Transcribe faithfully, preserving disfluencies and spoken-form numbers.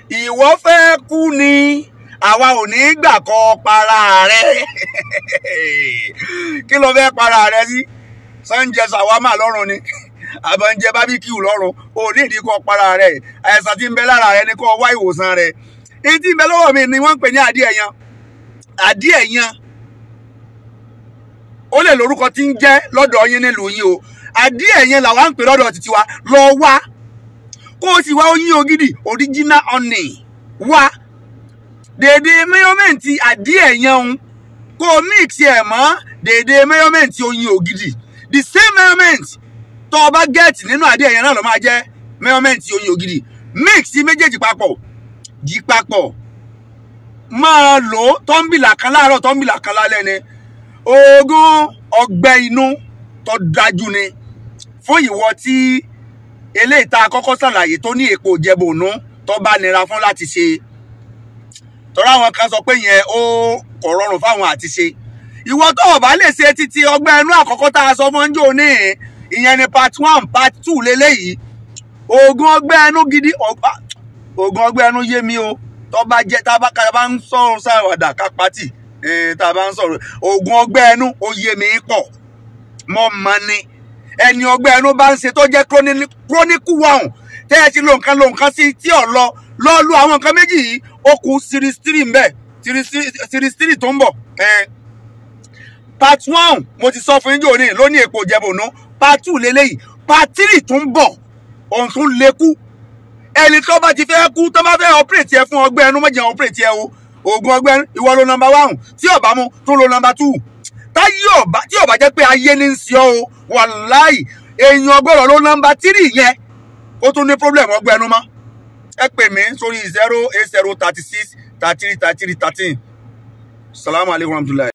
ìwọ fẹ́ kú ni àwa ò ní gbà kó para rẹ kí ló fẹ́ para rẹ sí sanje sàwámà lọ́rùn ni àbọ̀njẹ bábíkìú lọ́rùn ò ní ìdí kó para rẹ àìsàn tí ń bẹ lára rẹ ni kó wá ìwòsàn rẹ èyí tí ń bẹ lọ́wọ́ mi ni wọ́n ń pè ní adìẹ yan adìẹ yan ó lè lórúkọ tí ń jẹ́ lọ́dọ̀ yín nílùú yín o adìẹ yẹn làwa ń pè lọ́dọ̀ títí wa lọ wá kó o sì wá oyin ògidì original honey wá dèdè mẹ́yọ́mẹ́ǹtì adìẹ yẹn ń kó o mix ẹ̀ mọ́ dèdè mẹ́yọ́mẹ́ǹtì oyin ògidì the same measurement tó o bá gẹ́ẹ̀tì nínú adìẹ yẹn náà ló máa jẹ́ mẹ́yọ́mẹ́ǹtì oyin ògidì mix méjèèjì papọ̀ jí papọ̀ máa lò ó tọ́ḿbìlà kan láàárọ̀ tọ́ḿbìlà kan lálẹ́ ni oògùn ọgbẹ́ inú tó dájú ni fún ìwọ tí eléyìí tá a kọ́kọ́ ṣàlàyé tó ní èpo jẹbònú tó bá nira fún láti ṣe tọ́ra àwọn kan sọ pé yẹn ó kò rọrùn fáwọn àti ṣe ìwọ tó o bá lè ṣe títí ọgbẹ́ inú àkọ́kọ́ tá a sọ fún ọjọ́ òní ìyẹn ni part one part two lélẹ́yìí oògùn ọgbẹ́ inú gidi oògùn ọgbẹ́ inú yé mi o tó bá jẹ́ tá a bá ń sọ̀rọ̀ sáwàdà ká pátì tá a bá ń sọ̀rọ̀ oògùn ọgbẹ́ inú ó yé mi pọ̀ mọ́ mọ́ ni ẹni ọgbẹ́ inú bá ń ṣe tó jẹ́ chronic wọ̀hún tẹ́ ẹ ti lo nǹkan lo nǹkan sí tí ò lọ lọ lu àwọn nǹkan méjì yìí ó kù series three ń bẹ series three tó ń bọ̀ part one mo ti sọ fún yín jò ní lónìí èpo jẹbònú part two lélẹ́yìí part three tó ń bọ̀ òun tún lékú ẹni tó bá ti fẹ́ kú tó bá fẹ́ operate ẹ fún ọgbẹ́ ẹnu mọ́jẹ̀ operate ẹ o oògùn ọgbẹ́ ẹnu ìwọ lo number one tí ó bá mú tún lo number two táyé ọba tí ó bá jẹ́ pé ayé ní ń ṣe ọ́ o wàláì èèyàn ọgọ́rọ̀ ló number three yẹn ó tún ní problem ọgbẹ́ ẹnu mọ́ ẹ pè mí sórí zero eight zero thirty six thirty three thirty three thirteen salamu alaykum wa rahmatulahi.